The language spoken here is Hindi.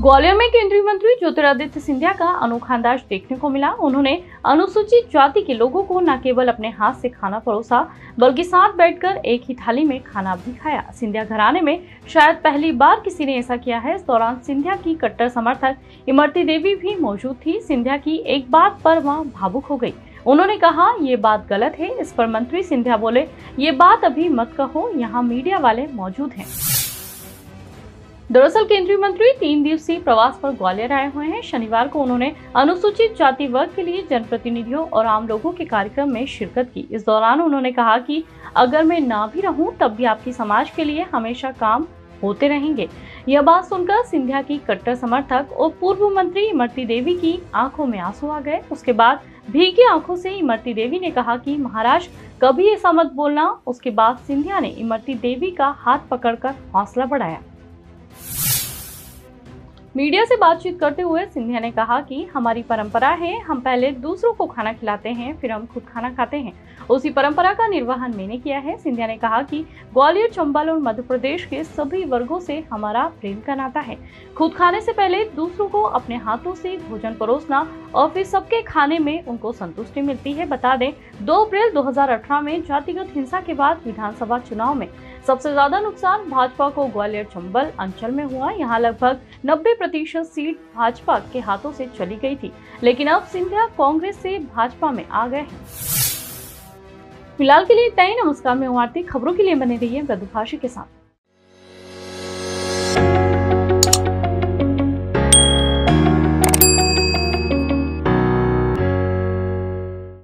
ग्वालियर में केंद्रीय मंत्री ज्योतिरादित्य सिंधिया का अनोखा अंदाज देखने को मिला। उन्होंने अनुसूचित जाति के लोगों को न केवल अपने हाथ से खाना परोसा, बल्कि साथ बैठकर एक ही थाली में खाना भी खाया। सिंधिया घराने में शायद पहली बार किसी ने ऐसा किया है। इस दौरान सिंधिया की कट्टर समर्थक इमरती देवी भी मौजूद थी। सिंधिया की एक बात पर वह भावुक हो गई। उन्होंने कहा, ये बात गलत है। इस पर मंत्री सिंधिया बोले, ये बात अभी मत कहो, यहाँ मीडिया वाले मौजूद हैं। दरअसल केंद्रीय मंत्री 3 दिवसीय प्रवास पर ग्वालियर आए हुए हैं। शनिवार को उन्होंने अनुसूचित जाति वर्ग के लिए जनप्रतिनिधियों और आम लोगों के कार्यक्रम में शिरकत की। इस दौरान उन्होंने कहा कि अगर मैं ना भी रहूं तब भी आपकी समाज के लिए हमेशा काम होते रहेंगे। यह बात सुनकर सिंधिया की कट्टर समर्थक और पूर्व मंत्री इमरती देवी की आंखों में आंसू आ गए। उसके बाद भीगी आंखों से इमरती देवी ने कहा कि महाराज कभी ऐसा मत बोलना। उसके बाद सिंधिया ने इमरती देवी का हाथ पकड़कर हौसला बढ़ाया। मीडिया से बातचीत करते हुए सिंधिया ने कहा कि हमारी परंपरा है, हम पहले दूसरों को खाना खिलाते हैं, फिर हम खुद खाना खाते हैं। उसी परंपरा का निर्वहन मैंने किया है। सिंधिया ने कहा कि ग्वालियर, चंबल और मध्य प्रदेश के सभी वर्गों से हमारा प्रेम का नाता है। खुद खाने से पहले दूसरों को अपने हाथों से भोजन परोसना और फिर सबके खाने में उनको संतुष्टि मिलती है। बता दें, 2 अप्रैल 2018 में जातिगत हिंसा के बाद विधानसभा चुनाव में सबसे ज्यादा नुकसान भाजपा को ग्वालियर चंबल अंचल में हुआ। यहाँ लगभग 90% सीट भाजपा के हाथों से चली गई थी, लेकिन अब सिंधिया कांग्रेस से भाजपा में आ गए हैं। फिलहाल के लिए इतना ही। नमस्कार, मैं हूं आरती। खबरों के लिए बने रहिए मृदुभाषी के साथ।